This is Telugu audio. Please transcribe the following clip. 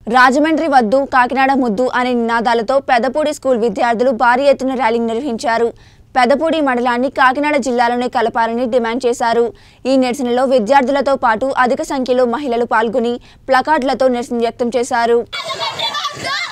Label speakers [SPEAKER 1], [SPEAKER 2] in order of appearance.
[SPEAKER 1] రాజమండ్రి వద్దు కాకినాడ ముద్దు అనే నినాదాలతో పెదపూడి స్కూల్ విద్యార్థులు భారీ ఎత్తున ర్యాలీ నిర్వహించారు. పెదపూడి మండలాన్ని కాకినాడ జిల్లాలోనే కలపాలని డిమాండ్ చేశారు. ఈ నిరసనలో విద్యార్థులతో పాటు అధిక సంఖ్యలో మహిళలు పాల్గొని ప్లకార్డులతో నిరసన వ్యక్తం చేశారు.